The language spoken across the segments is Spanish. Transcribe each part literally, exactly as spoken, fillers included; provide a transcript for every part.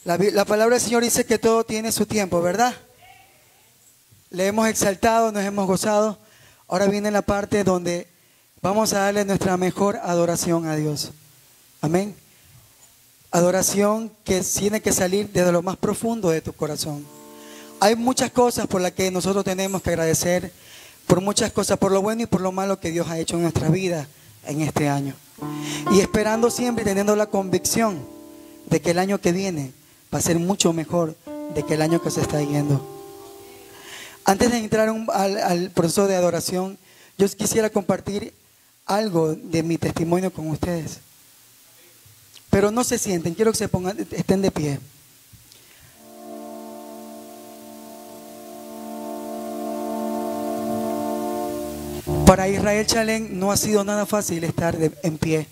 La, la palabra del Señor dice que todo tiene su tiempo, ¿verdad? Le hemos exaltado, nos hemos gozado. Ahora viene la parte donde vamos a darle nuestra mejor adoración a Dios. Amén. Adoración que tiene que salir desde lo más profundo de tu corazón. Hay muchas cosas por las que nosotros tenemos que agradecer, por muchas cosas, por lo bueno y por lo malo que Dios ha hecho en nuestra vida en este año. Y esperando siempre, teniendo la convicción de que el año que viene va a ser mucho mejor de que el año que se está yendo. Antes de entrar un, al, al proceso de adoración, yo quisiera compartir algo de mi testimonio con ustedes. Pero no se sienten, quiero que se pongan, estén de pie. Para Israel Challenge no ha sido nada fácil estar de, en pie.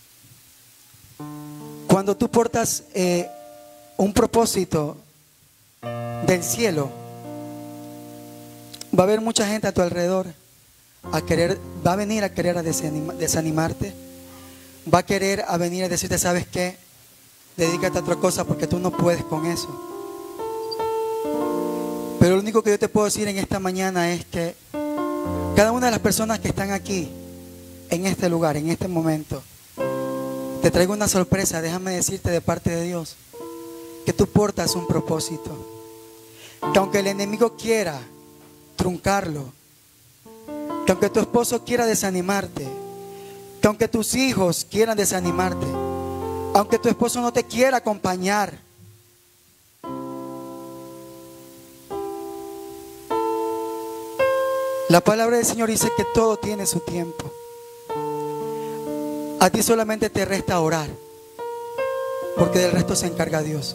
Cuando tú portas eh, un propósito del cielo, va a haber mucha gente a tu alrededor a querer, va a venir a querer a desanima, desanimarte, va a querer a venir a decirte, ¿sabes qué? Dedícate a otra cosa porque tú no puedes con eso. Pero lo único que yo te puedo decir en esta mañana es que cada una de las personas que están aquí, en este lugar, en este momento, te traigo una sorpresa. Déjame decirte de parte de Dios que tú portas un propósito, que aunque el enemigo quiera truncarlo, que aunque tu esposo quiera desanimarte, que aunque tus hijos quieran desanimarte, aunque tu esposo no te quiera acompañar, la palabra del Señor dice que todo tiene su tiempo. A ti solamente te resta orar, porque del resto se encarga Dios.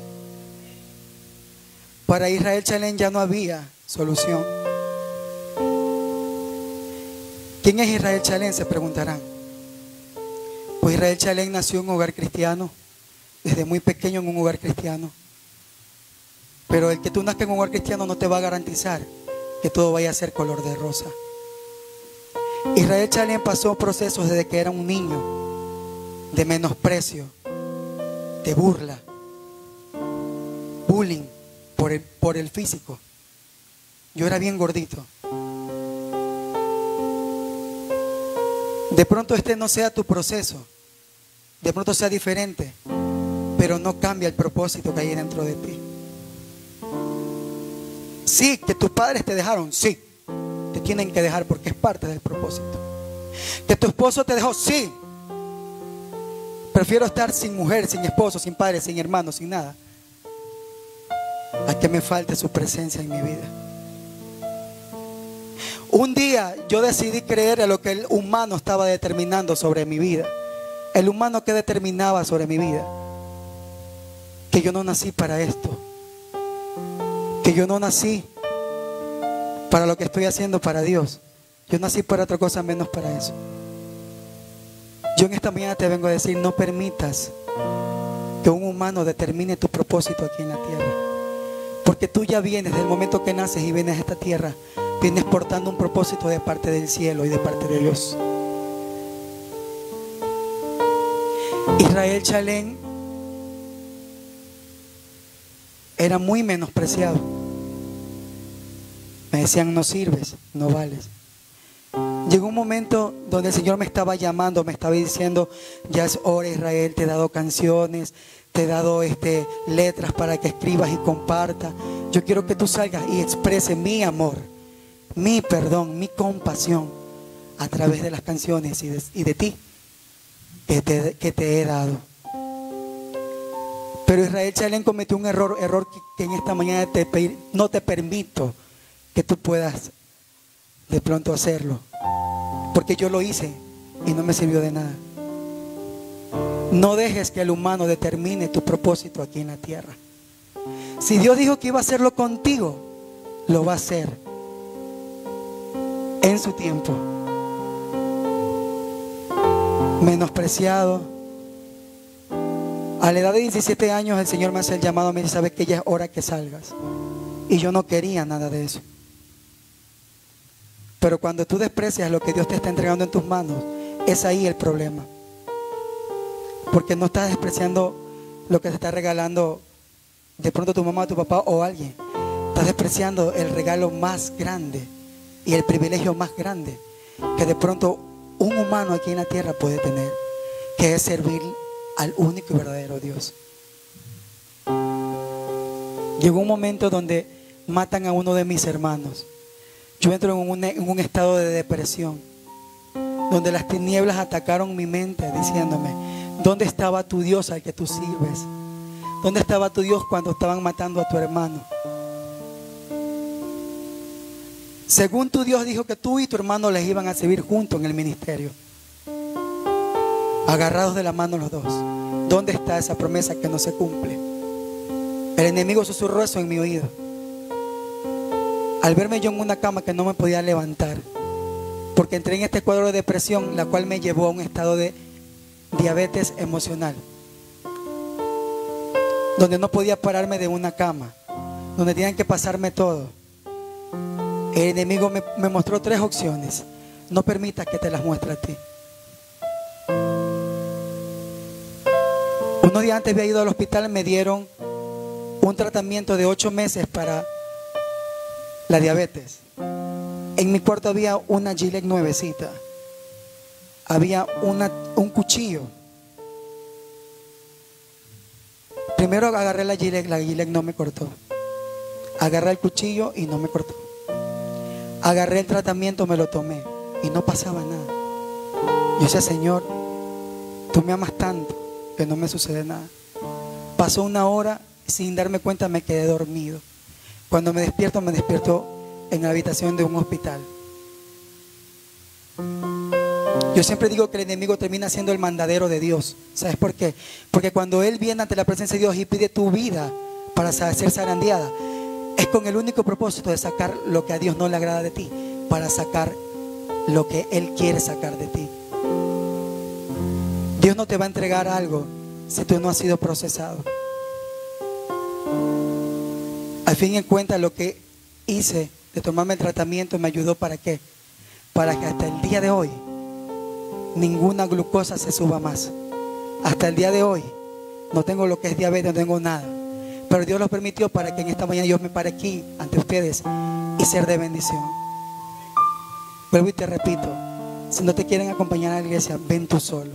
Para Israel Challenge ya no había solución. ¿Quién es Israel Challenge?, se preguntarán. Pues Israel Challenge nació en un hogar cristiano, desde muy pequeño en un hogar cristiano. Pero el que tú nazcas en un hogar cristiano no te va a garantizar que todo vaya a ser color de rosa. Israel Challenge pasó procesos desde que era un niño, de menosprecio, de burla, bullying por el, por el físico. Yo era bien gordito. De pronto este no sea tu proceso, de pronto sea diferente, pero no cambia el propósito que hay dentro de ti. Sí, que tus padres te dejaron, sí, te tienen que dejar porque es parte del propósito. Que tu esposo te dejó, sí. Prefiero estar sin mujer, sin esposo, sin padre, sin hermano, sin nada, a que me falte su presencia en mi vida. Un día yo decidí creer en lo que el humano estaba determinando sobre mi vida. El humano que determinaba sobre mi vida que yo no nací para esto, que yo no nací para lo que estoy haciendo para Dios. Yo nací para otra cosa menos para eso. Yo en esta mañana te vengo a decir, no permitas que un humano determine tu propósito aquí en la tierra, porque tú ya vienes, del momento que naces y vienes a esta tierra, vienes portando un propósito de parte del cielo y de parte de Dios. Israel Challenge era muy menospreciado. Me decían, no sirves, no vales. Llegó un momento donde el Señor me estaba llamando, me estaba diciendo, ya es hora, Israel, te he dado canciones, te he dado este, letras para que escribas y compartas. Yo quiero que tú salgas y expreses mi amor, mi perdón, mi compasión a través de las canciones y de, y de ti que te, que te he dado. Pero Israel Challenge cometió un error, error que, que en esta mañana te, no te permito que tú puedas de pronto hacerlo, porque yo lo hice y no me sirvió de nada. No dejes que el humano determine tu propósito aquí en la tierra. Si Dios dijo que iba a hacerlo contigo, lo va a hacer en su tiempo. Menospreciado. A la edad de diecisiete años el Señor me hace el llamado, me dice, sabes que ya es hora que salgas. Y yo no quería nada de eso. Pero cuando tú desprecias lo que Dios te está entregando en tus manos, es ahí el problema. Porque no estás despreciando lo que te está regalando de pronto tu mamá, tu papá o alguien, estás despreciando el regalo más grande y el privilegio más grande que de pronto un humano aquí en la tierra puede tener, que es servir al único y verdadero Dios. Llegó un momento donde matan a uno de mis hermanos. Yo entro en un, en un estado de depresión, donde las tinieblas atacaron mi mente diciéndome: ¿dónde estaba tu Dios al que tú sirves? ¿Dónde estaba tu Dios cuando estaban matando a tu hermano? Según tu Dios dijo que tú y tu hermano les iban a servir juntos en el ministerio, agarrados de la mano los dos. ¿Dónde está esa promesa que no se cumple? El enemigo susurró eso en mi oído. Al verme yo en una cama que no me podía levantar, porque entré en este cuadro de depresión, la cual me llevó a un estado de diabetes emocional, donde no podía pararme de una cama, donde tenían que pasarme todo. El enemigo me, me mostró tres opciones. No permitas que te las muestre a ti. Unos días antes había ido al hospital, me dieron un tratamiento de ocho meses para la diabetes. En mi cuarto había una Gillette nuevecita, había una, un cuchillo. Primero agarré la Gillette, la Gillette no me cortó. Agarré el cuchillo y no me cortó. Agarré el tratamiento, me lo tomé y no pasaba nada. Yo decía: Señor, tú me amas tanto que no me sucede nada. Pasó una hora, sin darme cuenta me quedé dormido. Cuando me despierto, me despierto en la habitación de un hospital. Yo siempre digo que el enemigo termina siendo el mandadero de Dios. ¿Sabes por qué? Porque cuando él viene ante la presencia de Dios y pide tu vida para ser zarandeada, es con el único propósito de sacar lo que a Dios no le agrada de ti, para sacar lo que Él quiere sacar de ti. Dios no te va a entregar algo si tú no has sido procesado. Al fin y en cuenta, lo que hice de tomarme el tratamiento me ayudó. ¿Para qué? Para que hasta el día de hoy ninguna glucosa se suba más. Hasta el día de hoy no tengo lo que es diabetes, no tengo nada. Pero Dios lo permitió para que en esta mañana yo me pare aquí ante ustedes y ser de bendición. Vuelvo y te repito: si no te quieren acompañar a la iglesia, ven tú solo.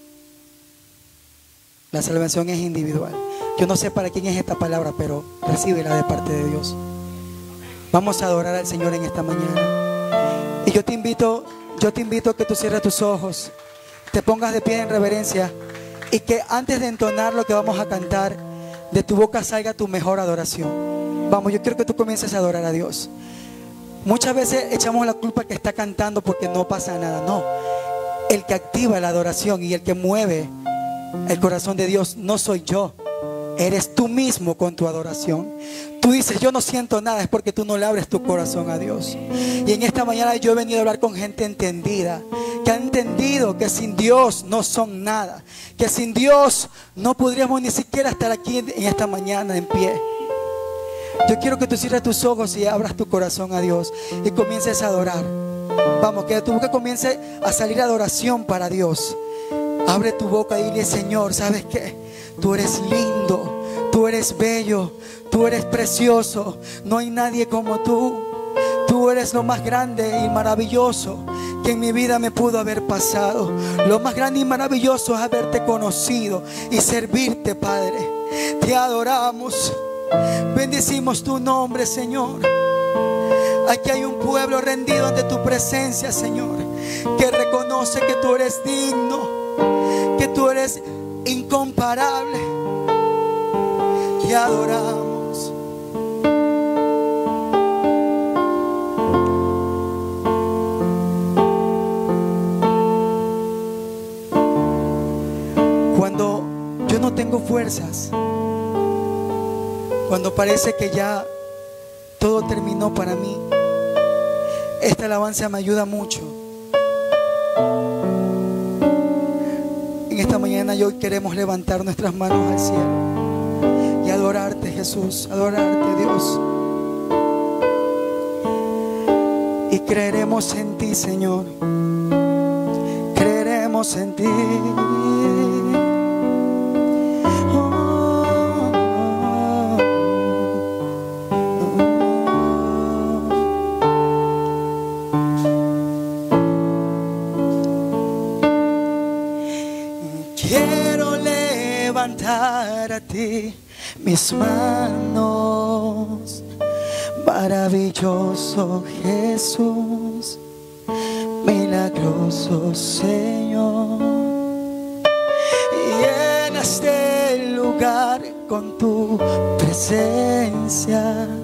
La salvación es individual. Yo no sé para quién es esta palabra, pero recíbela de parte de Dios. Vamos a adorar al Señor en esta mañana. Y yo te invito, yo te invito a que tú cierres tus ojos, te pongas de pie en reverencia, y que antes de entonar lo que vamos a cantar, de tu boca salga tu mejor adoración. Vamos, yo quiero que tú comiences a adorar a Dios. Muchas veces echamos la culpa que está cantando porque no pasa nada. No, el que activa la adoración y el que mueve el corazón de Dios no soy yo, eres tú mismo con tu adoración. Tú dices: yo no siento nada, es porque tú no le abres tu corazón a Dios. Y en esta mañana yo he venido a hablar con gente entendida, que ha entendido que sin Dios no son nada, que sin Dios no podríamos ni siquiera estar aquí en esta mañana en pie. Yo quiero que tú cierres tus ojos y abras tu corazón a Dios y comiences a adorar. Vamos, que de tu boca comience a salir adoración para Dios. Abre tu boca y dile: Señor, ¿sabes qué? Tú eres lindo, tú eres bello, tú eres precioso. No hay nadie como tú. Tú eres lo más grande y maravilloso que en mi vida me pudo haber pasado. Lo más grande y maravilloso es haberte conocido y servirte, Padre. Te adoramos, bendecimos tu nombre, Señor. Aquí hay un pueblo rendido ante tu presencia, Señor, que reconoce que tú eres digno, que tú eres incomparable. Te adoramos. Cuando yo no tengo fuerzas, cuando parece que ya todo terminó para mí, esta alabanza me ayuda mucho. En esta mañana yo queremos levantar nuestras manos al cielo y adorarte, Jesús, adorarte, Dios. Y creeremos en ti, Señor. Creeremos en ti. Oh, oh, oh. Quiero levantar a ti mis manos, maravilloso Jesús, milagroso Señor. Llena este lugar con tu presencia,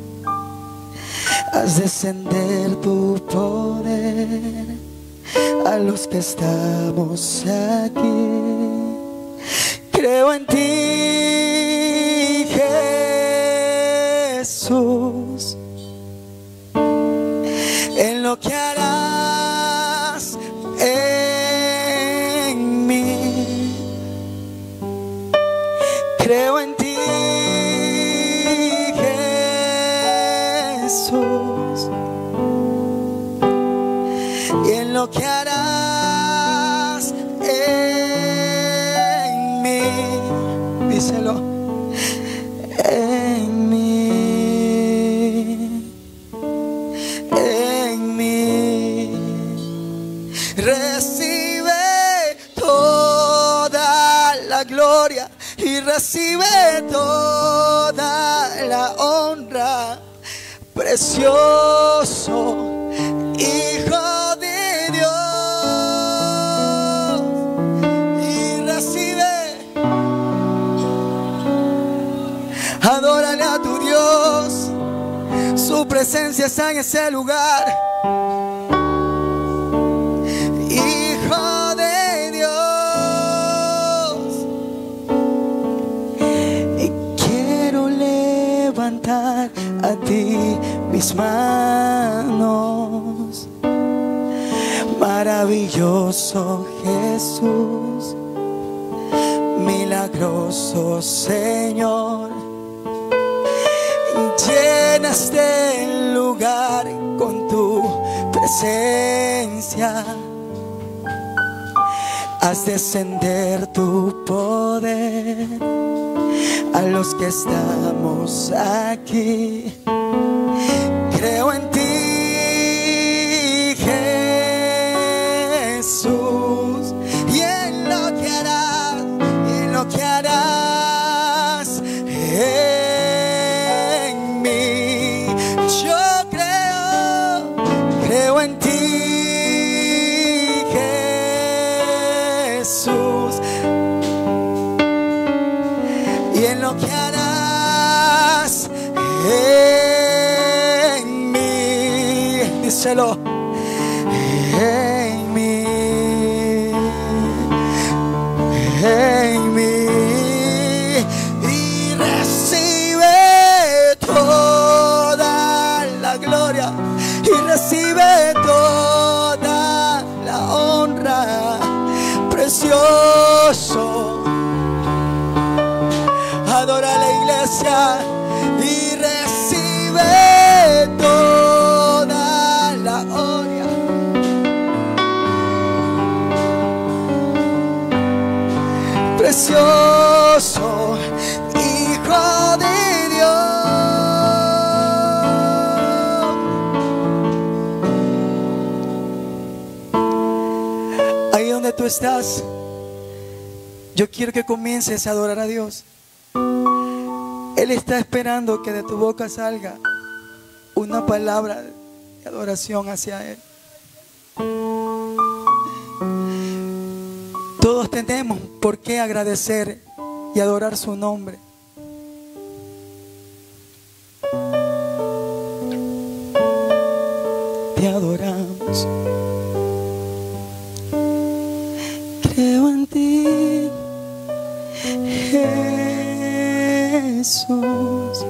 haz descender tu poder a los que estamos aquí. Creo en ti, Jesús, en lo que harás en mí. Creo en ti, Jesús, y en lo que harás en mí. Díselo. En mí, en mí. Recibe toda la gloria y recibe toda la honra, precioso Hijo de Dios. Y recibe, adórale a tu Dios, su presencia está en ese lugar. Hijo de Dios, y quiero levantar a ti mis manos, maravilloso Jesús, milagroso Señor. Llena este lugar con tu presencia, haz descender tu poder a los que estamos aquí. Creo en ti, Jesús, y en lo que harás, y en lo que harás en mí. Yo creo, creo en ti, Jesús, y en lo que harás en mí. Díselo. En mí, en mí. Y recibe toda la gloria y recibe toda la honra, precioso. Adora a la iglesia y recibe toda la honra, precioso Hijo de Dios. Ahí donde tú estás, yo quiero que comiences a adorar a Dios. Él está esperando que de tu boca salga una palabra de adoración hacia Él. Todos tenemos por qué agradecer y adorar su nombre. Te adoramos. Creo en ti, Jesús,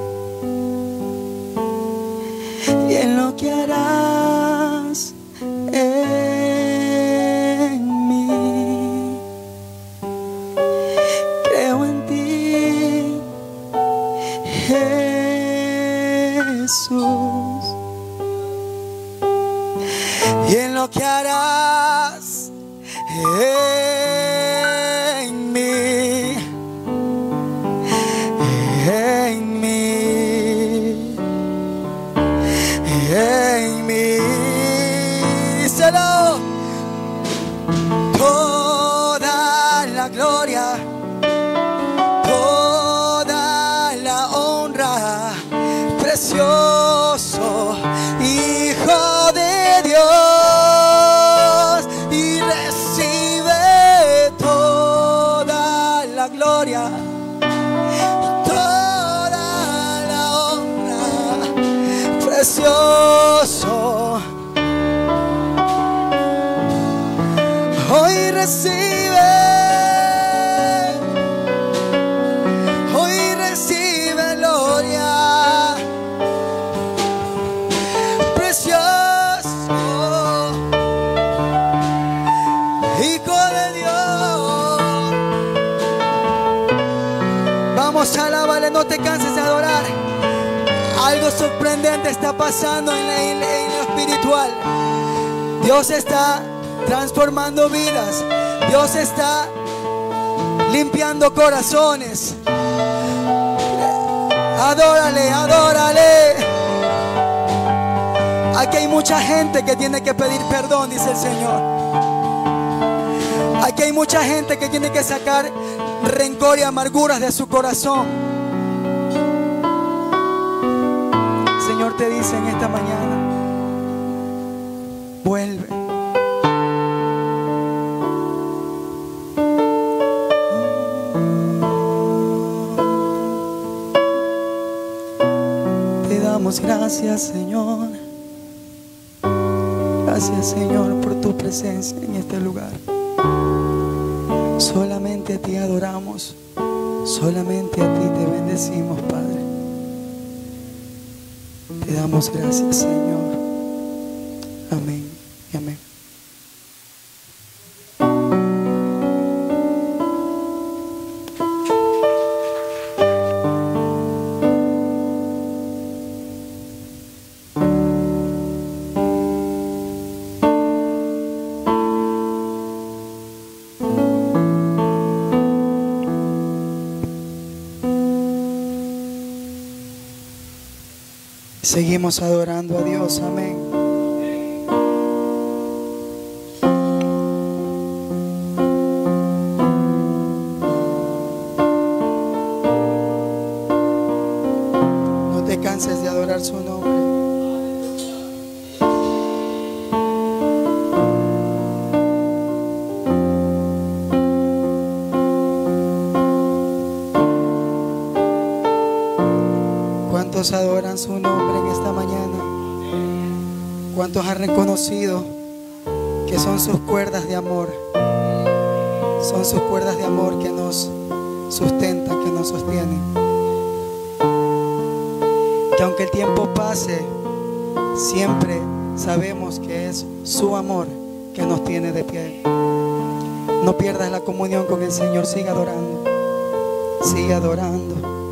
y en lo que harás en mí. Creo en ti, Jesús, y en lo que harás en mí, en mí, en mí. Díselo. Toda la gloria Hoy recibe, hoy recibe gloria, precioso Hijo de Dios. Vamos a alabarle, no te canses de adorar. Algo sorprendente está pasando en, la, en lo espiritual. Dios está transformando vidas. Dios está limpiando corazones. Adórale, adórale. Aquí hay mucha gente que tiene que pedir perdón, dice el Señor. Aquí hay mucha gente que tiene que sacar rencor y amarguras de su corazón. El Señor te dice en esta mañana: vuelve. Te damos gracias, Señor. Gracias, Señor, por tu presencia en este lugar. Solamente a ti adoramos, solamente a ti te bendecimos, Padre. Te damos gracias, Señor. Amén y amén. Seguimos adorando a Dios, amén. No te canses de adorar su nombre. ¿Cuántos adoran su nombre en esta mañana? ¿Cuántos han reconocido que son sus cuerdas de amor? Son sus cuerdas de amor que nos sustentan, que nos sostienen. Que aunque el tiempo pase, siempre sabemos que es su amor que nos tiene de pie. No pierdas la comunión con el Señor. Sigue adorando. Sigue adorando.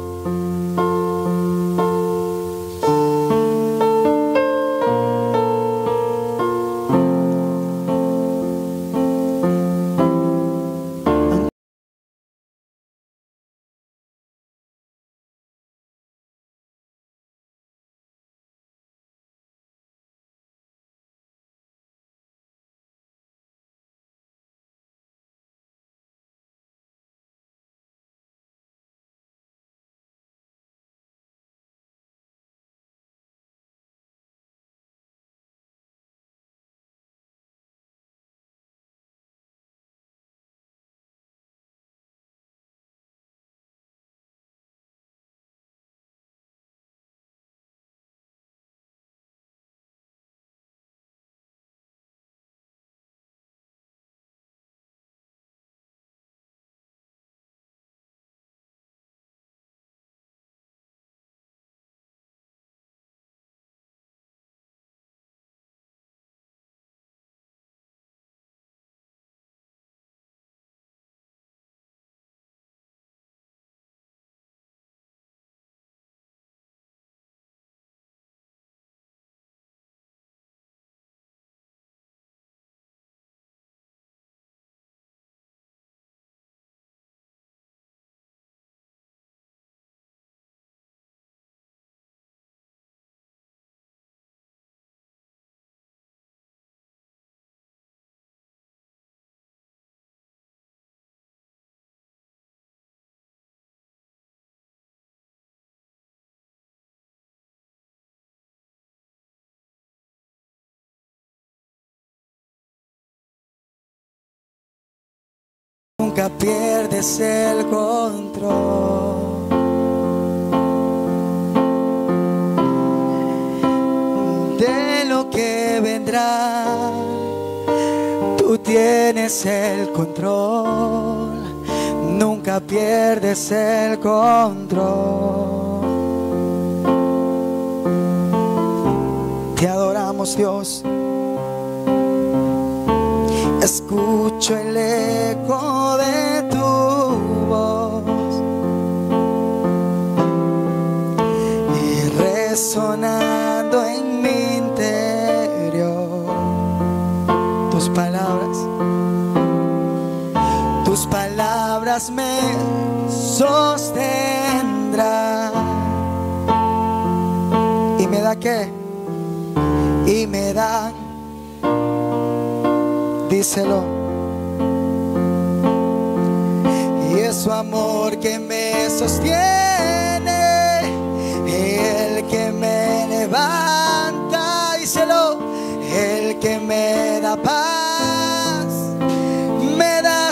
Nunca pierdes el control. De lo que vendrá, tú Tú tienes el control, nunca pierdes el control. Te adoramos, Dios. Escucho el eco de tu voz y resonando en mi interior tus palabras, tus palabras me sostendrán. ¿Y me da qué? Y me da, díselo, y es su amor que me sostiene, el que me levanta, díselo, el que me da paz, me da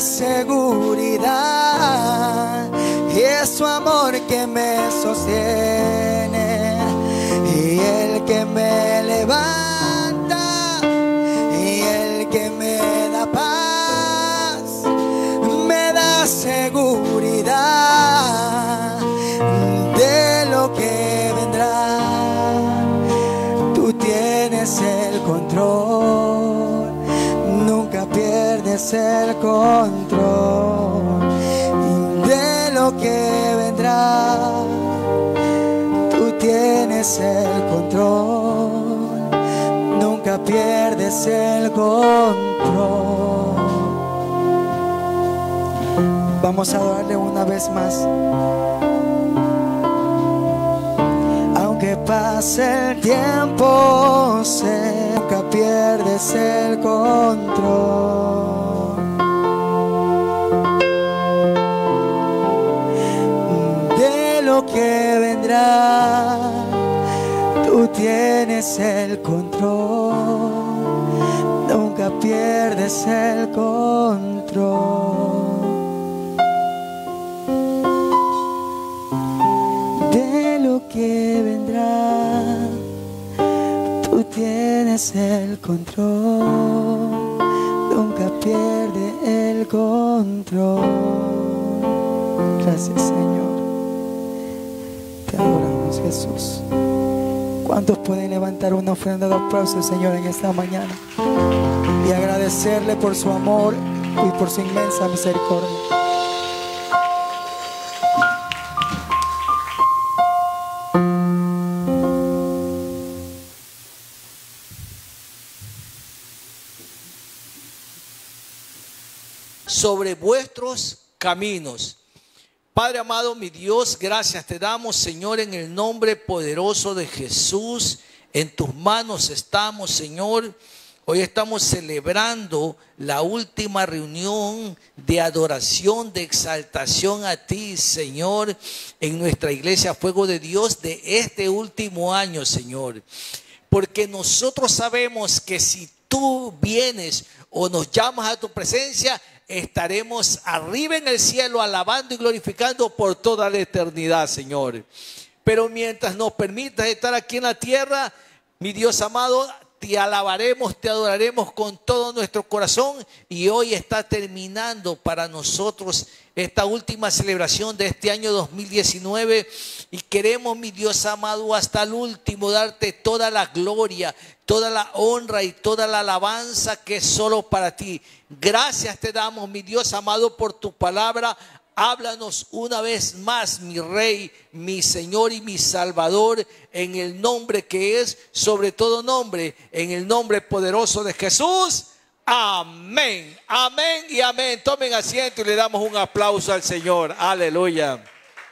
seguridad, y es su amor que me sostiene, y el que me levanta, que me da paz, me da seguridad de lo que vendrá. Tú tienes el control, nunca pierdes el control de lo que vendrá. Tú tienes el control, nunca pierdes el control. Vamos a adorarle una vez más. Aunque pase el tiempo, sé, nunca pierdes el control de lo que vendrá. Tú tienes el control, nunca pierdes el control de lo que vendrá. Tú tienes el control, nunca pierdes el control. Gracias, Señor. Te adoramos, Jesús. ¿Cuántos pueden levantar una ofrenda de aplauso al Señor en esta mañana y agradecerle por su amor y por su inmensa misericordia? Sobre vuestros caminos. Padre amado, mi Dios, gracias te damos, Señor, en el nombre poderoso de Jesús. En tus manos estamos, Señor. Hoy estamos celebrando la última reunión de adoración, de exaltación a ti, Señor, en nuestra iglesia Fuego de Dios de este último año, Señor. Porque nosotros sabemos que si tú vienes o nos llamas a tu presencia, estaremos arriba en el cielo alabando y glorificando por toda la eternidad, Señor. Pero mientras nos permitas estar aquí en la tierra, mi Dios amado, te alabaremos, te adoraremos con todo nuestro corazón. Y hoy está terminando para nosotros esta última celebración de este año dos mil diecinueve. Y queremos, mi Dios amado, hasta el último darte toda la gloria, toda la honra y toda la alabanza que es solo para ti. Gracias te damos, mi Dios amado, por tu palabra. Háblanos una vez más, mi Rey, mi Señor y mi Salvador, en el nombre que es sobre todo nombre, en el nombre poderoso de Jesús. Amén, amén y amén. Tomen asiento y le damos un aplauso al Señor. Aleluya.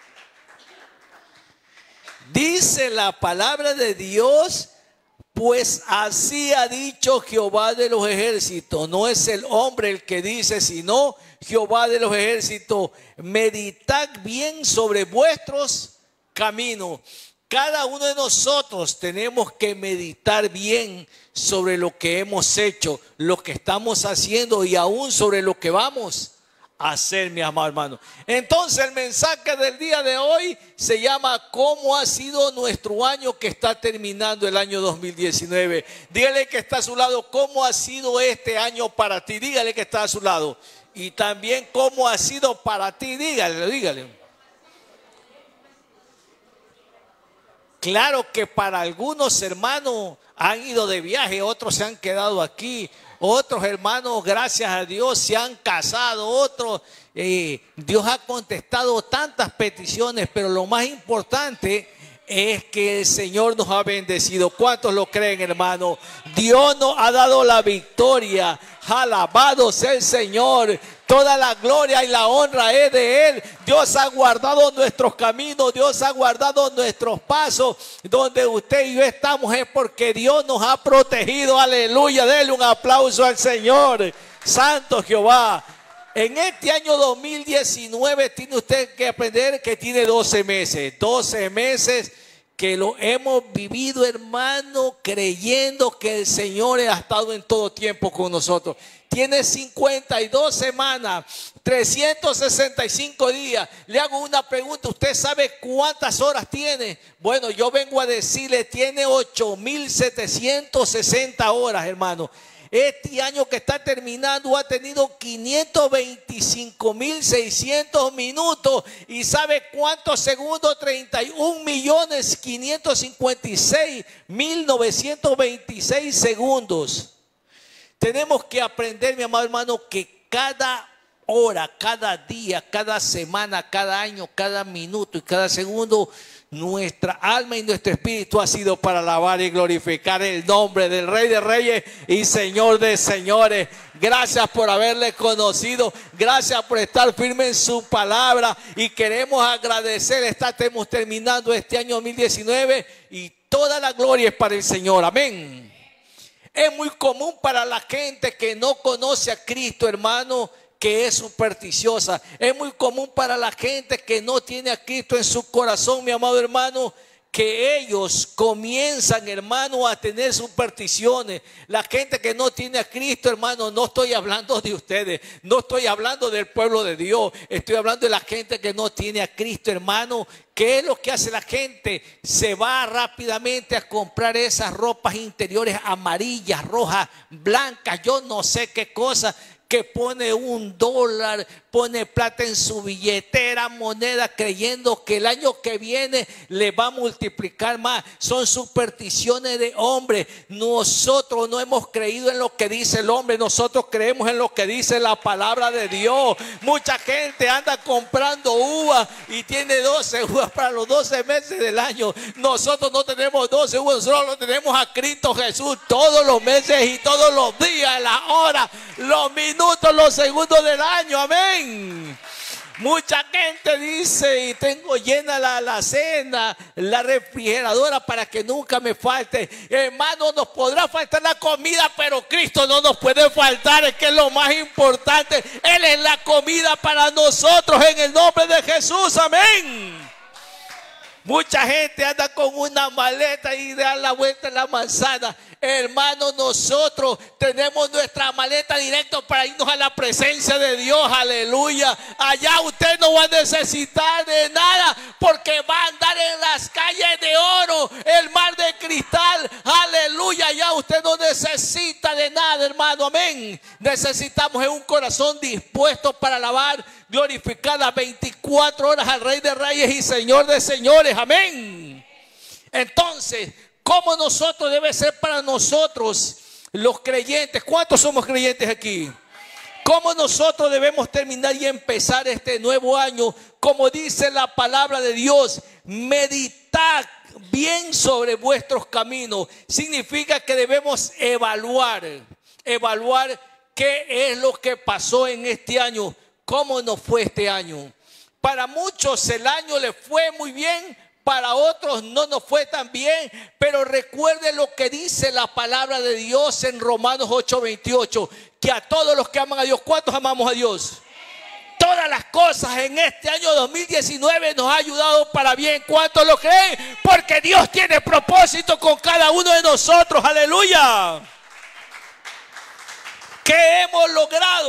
Dice la palabra de Dios: pues así ha dicho Jehová de los ejércitos. No es el hombre el que dice, sino Jehová de los ejércitos. Meditad bien sobre vuestros caminos. Cada uno de nosotros tenemos que meditar bien sobre lo que hemos hecho, lo que estamos haciendo y aún sobre lo que vamos hacer, mi amado hermano. Entonces el mensaje del día de hoy se llama ¿cómo ha sido nuestro año que está terminando, el año dos mil diecinueve? Dígale que está a su lado, ¿cómo ha sido este año para ti? Dígale que está a su lado. Y también ¿cómo ha sido para ti? Dígale, dígale. Claro que para algunos hermanos han ido de viaje, otros se han quedado aquí. Otros hermanos, gracias a Dios, se han casado. Otros, eh, Dios ha contestado tantas peticiones, pero lo más importante es que el Señor nos ha bendecido. ¿Cuántos lo creen, hermano? Dios nos ha dado la victoria. Alabado sea el Señor. Toda la gloria y la honra es de Él. Dios ha guardado nuestros caminos. Dios ha guardado nuestros pasos. Donde usted y yo estamos es porque Dios nos ha protegido. Aleluya. Denle un aplauso al Señor. Santo Jehová. En este año dos mil diecinueve tiene usted que aprender que tiene doce meses. doce meses que lo hemos vivido, hermano, creyendo que el Señor ha estado en todo tiempo con nosotros. Tiene cincuenta y dos semanas, trescientos sesenta y cinco días. Le hago una pregunta, ¿usted sabe cuántas horas tiene? Bueno, yo vengo a decirle, tiene ocho mil setecientas sesenta horas, hermano. Este año que está terminando ha tenido quinientos veinticinco mil seiscientos minutos. ¿Y sabe cuántos segundos? treinta y un millones quinientos cincuenta y seis mil novecientos veintiséis segundos. Tenemos que aprender, mi amado hermano, que cada hora, cada día, cada semana, cada año, cada minuto y cada segundo, nuestra alma y nuestro espíritu ha sido para alabar y glorificar el nombre del Rey de Reyes y Señor de Señores. Gracias por haberle conocido. Gracias por estar firme en su palabra. Y queremos agradecer. Estamos terminando este año dos mil diecinueve y toda la gloria es para el Señor. Amén. Es muy común para la gente que no conoce a Cristo, hermano, que es supersticiosa. Es muy común para la gente que no tiene a Cristo en su corazón, mi amado hermano, que ellos comienzan, hermano, a tener supersticiones. La gente que no tiene a Cristo, hermano, no estoy hablando de ustedes, no estoy hablando del pueblo de Dios, estoy hablando de la gente que no tiene a Cristo, hermano. ¿Qué es lo que hace la gente? Se va rápidamente a comprar esas ropas interiores amarillas, rojas, blancas, yo no sé qué cosa, que pone un dólar, pone plata en su billetera, moneda, creyendo que el año que viene le va a multiplicar más. Son supersticiones de hombre. Nosotros no hemos creído en lo que dice el hombre, nosotros creemos en lo que dice la palabra de Dios. Mucha gente anda comprando uvas y tiene doce uvas para los doce meses del año. Nosotros no tenemos doce uvas, nosotros tenemos a Cristo Jesús todos los meses y todos los días, las horas, los minutos, los segundos del año. Amén. Mucha gente dice, y tengo llena la alacena, la refrigeradora para que nunca me falte. Hermano, nos podrá faltar la comida, pero Cristo no nos puede faltar, es que es lo más importante. Él es la comida para nosotros en el nombre de Jesús. Amén. Mucha gente anda con una maleta y da la vuelta en la manzana. Hermanos, nosotros tenemos nuestra maleta directa para irnos a la presencia de Dios. Aleluya. Allá usted no va a necesitar de nada, porque va a andar en las calles de oro, el mar de cristal. Aleluya. Allá usted no necesita de nada, hermano. Amén. Necesitamos un corazón dispuesto para alabar, glorificar las veinticuatro horas al Rey de Reyes y Señor de Señores. Amén. Entonces, ¿cómo nosotros debe ser para nosotros los creyentes? ¿Cuántos somos creyentes aquí? ¿Cómo nosotros debemos terminar y empezar este nuevo año? Como dice la palabra de Dios, meditad bien sobre vuestros caminos. Significa que debemos evaluar, evaluar qué es lo que pasó en este año. ¿Cómo nos fue este año? Para muchos el año les fue muy bien, para otros no nos fue tan bien. Pero recuerde lo que dice la palabra de Dios en Romanos ocho veintiocho, que a todos los que aman a Dios, ¿cuántos amamos a Dios? Todas las cosas en este año dos mil diecinueve nos ha ayudado para bien. ¿Cuántos lo creen? Porque Dios tiene propósito con cada uno de nosotros. Aleluya. ¿Qué hemos logrado?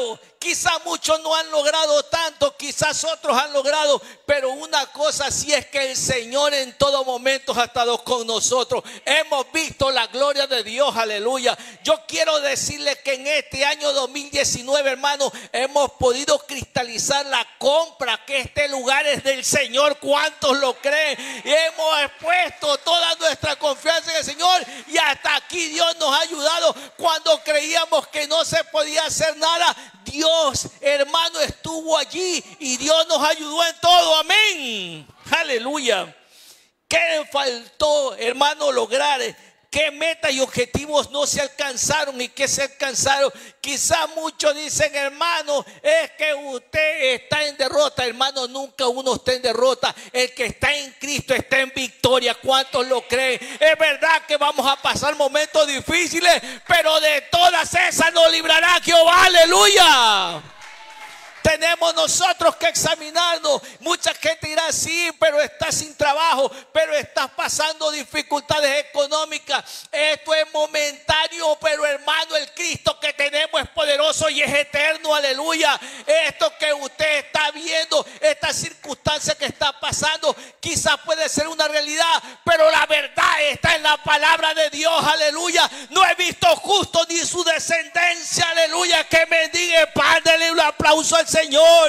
Quizás muchos no han logrado tanto, quizás otros han logrado, pero una cosa sí es que el Señor en todo momento ha estado con nosotros. Hemos visto la gloria de Dios, aleluya. Yo quiero decirles que en este año dos mil diecinueve, hermano, hemos podido cristalizar la compra, que este lugar es del Señor. ¿Cuántos lo creen? Y hemos puesto toda nuestra confianza en el Señor, y hasta aquí Dios nos ha ayudado. Cuando creíamos que no se podía hacer nada, Dios, hermano, estuvo allí y Dios nos ayudó en todo. Amén. Aleluya. ¿Qué faltó, hermano, lograr? ¿Qué metas y objetivos no se alcanzaron y qué se alcanzaron? Quizás muchos dicen, hermano, es que usted está en derrota. Hermano, nunca uno está en derrota. El que está en Cristo está en victoria. ¿Cuántos lo creen? Es verdad que vamos a pasar momentos difíciles, pero de todas esas nos librará Jehová. Aleluya. Tenemos nosotros que examinarnos. Mucha gente dirá, sí, pero estás sin trabajo, pero estás pasando dificultades económicas. Esto es momentáneo, pero hermano, el Cristo que tenemos es poderoso y es eterno. Aleluya. Esto que usted está viendo, esta circunstancia que está pasando, quizás puede ser una realidad, pero la verdad está en la palabra de Dios. Aleluya. No he visto justo ni su descendencia, aleluya, que mendigue pan. Dele un aplauso al Señor.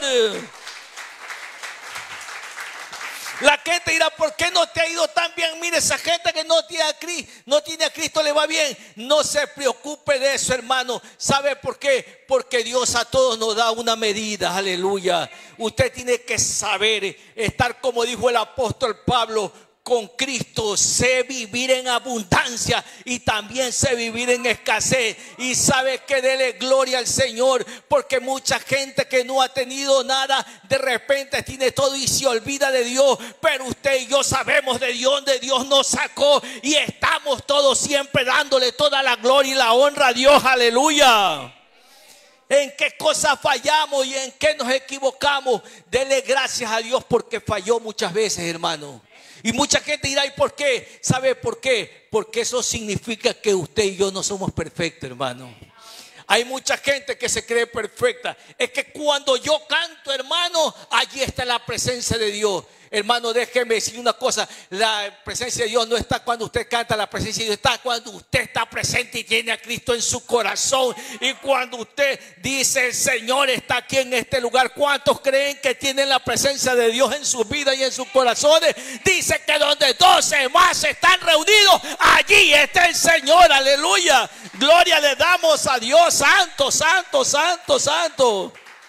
La gente dirá, ¿por qué no te ha ido tan bien? Mire, esa gente que no tiene a Cristo, no tiene a Cristo, le va bien. No se preocupe de eso, hermano. ¿Sabe por qué? Porque Dios a todos nos da una medida. Aleluya. Usted tiene que saber estar, como dijo el apóstol Pablo, con Cristo sé vivir en abundancia y también sé vivir en escasez. Y sabe que dele gloria al Señor, porque mucha gente que no ha tenido nada, de repente tiene todo y se olvida de Dios. Pero usted y yo sabemos de Dios, de Dios nos sacó, y estamos todos siempre dándole toda la gloria y la honra a Dios. Aleluya. ¿En qué cosas fallamos y en qué nos equivocamos? Dele gracias a Dios porque falló muchas veces, hermano. Y mucha gente dirá, ¿y por qué? ¿Sabe por qué? Porque eso significa que usted y yo no somos perfectos, hermano. Hay mucha gente que se cree perfecta. Es que cuando yo canto, hermano, allí está la presencia de Dios. Hermano, déjeme decir una cosa. La presencia de Dios no está cuando usted canta. La presencia de Dios está cuando usted está presente y tiene a Cristo en su corazón. Y cuando usted dice, el Señor está aquí en este lugar. ¿Cuántos creen que tienen la presencia de Dios en sus vidas y en sus corazones? Dice que donde doce más están reunidos, allí está el Señor. Aleluya. Gloria le damos a Dios. Santo, santo, santo, santo.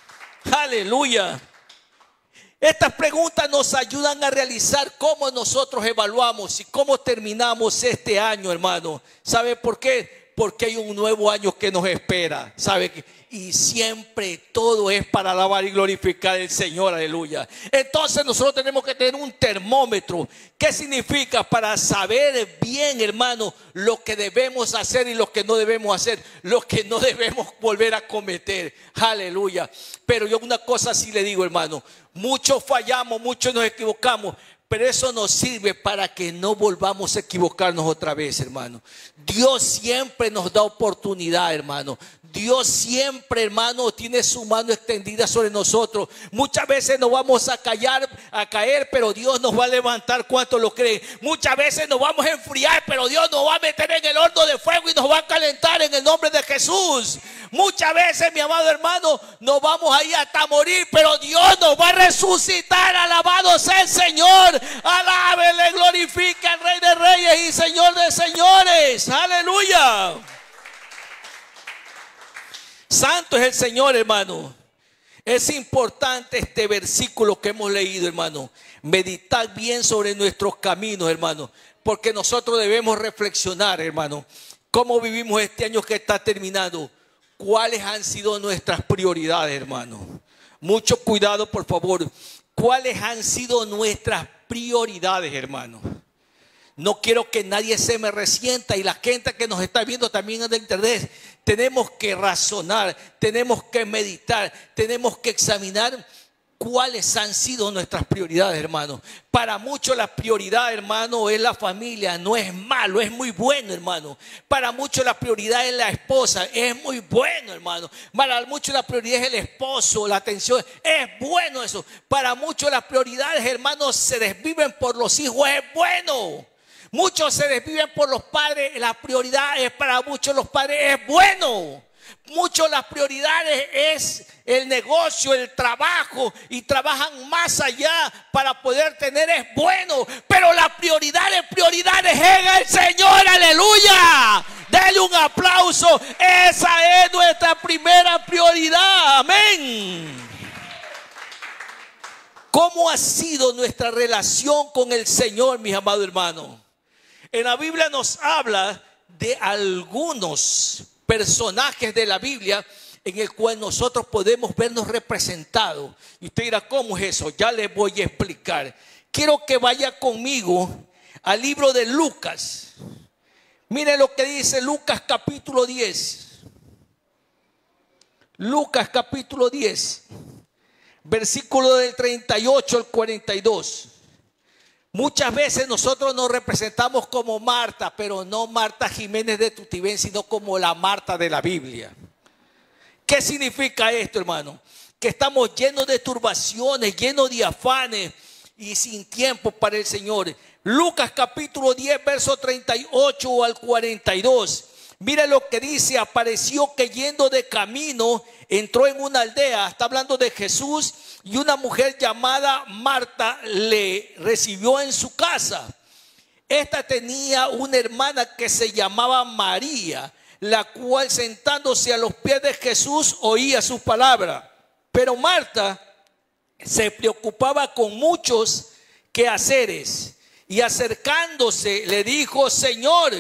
Aleluya. Estas preguntas nos ayudan a realizar cómo nosotros evaluamos y cómo terminamos este año, hermano. ¿Sabe por qué? Porque hay un nuevo año que nos espera. ¿Sabe? Y siempre todo es para alabar y glorificar al Señor. Aleluya. Entonces nosotros tenemos que tener un termómetro. ¿Qué significa? Para saber bien, hermano, lo que debemos hacer y lo que no debemos hacer, lo que no debemos volver a cometer. Aleluya. Pero yo una cosa sí le digo, hermano, muchos fallamos, muchos nos equivocamos, pero eso nos sirve para que no volvamos a equivocarnos otra vez, hermano. Dios siempre nos da oportunidad, hermano. Dios siempre, hermano, tiene su mano extendida sobre nosotros. Muchas veces nos vamos a callar, a caer, pero Dios nos va a levantar. ¿Cuántos lo creen? Muchas veces nos vamos a enfriar, pero Dios nos va a meter en el horno de fuego y nos va a calentar en el nombre de Jesús. Muchas veces, mi amado hermano, nos vamos a ir hasta morir, pero Dios nos va a resucitar. Alabado sea el Señor. Alábele, glorifica al Rey de Reyes y Señor de Señores. Aleluya. Santo es el Señor, hermano. Es importante este versículo que hemos leído, hermano. Meditar bien sobre nuestros caminos, hermano, porque nosotros debemos reflexionar, hermano, cómo vivimos este año que está terminando. ¿Cuáles han sido nuestras prioridades, hermano? Mucho cuidado, por favor. ¿Cuáles han sido nuestras prioridades, hermano? No quiero que nadie se me resienta, y la gente que nos está viendo también en el internet. Tenemos que razonar, tenemos que meditar, tenemos que examinar ¿Cuáles han sido nuestras prioridades, hermano? Para muchos la prioridad, hermano, es la familia. No es malo, es muy bueno, hermano. Para muchos la prioridad es la esposa. Es muy bueno, hermano. Para muchos la prioridad es el esposo, la atención. Es bueno eso. Para muchos las prioridades, hermanos, se desviven por los hijos. Es bueno. Muchos se desviven por los padres. La prioridad es para muchos los padres. Es bueno. Muchos las prioridades es el negocio, el trabajo, y trabajan más allá para poder tener. Es bueno, pero la prioridad de prioridades es en el Señor. Aleluya. Dele un aplauso. Esa es nuestra primera prioridad. Amén. ¿Cómo ha sido nuestra relación con el Señor, mis amados hermanos? En la Biblia nos habla de algunos personajes de la Biblia en el cual nosotros podemos vernos representados. Y usted dirá, ¿cómo es eso? Ya les voy a explicar. Quiero que vaya conmigo al libro de Lucas. Miren lo que dice Lucas capítulo diez. Lucas capítulo diez, versículo del treinta y ocho al cuarenta y dos. Muchas veces nosotros nos representamos como Marta, pero no Marta Jiménez de Tutibén, sino como la Marta de la Biblia. ¿Qué significa esto, hermano? Que estamos llenos de turbaciones, llenos de afanes y sin tiempo para el Señor. Lucas capítulo diez, verso treinta y ocho al cuarenta y dos. Mira lo que dice: apareció que yendo de camino entró en una aldea. Está hablando de Jesús. Y una mujer llamada Marta le recibió en su casa. Esta tenía una hermana que se llamaba María, la cual sentándose a los pies de Jesús oía sus palabras. Pero Marta se preocupaba con muchos quehaceres y acercándose le dijo: Señor,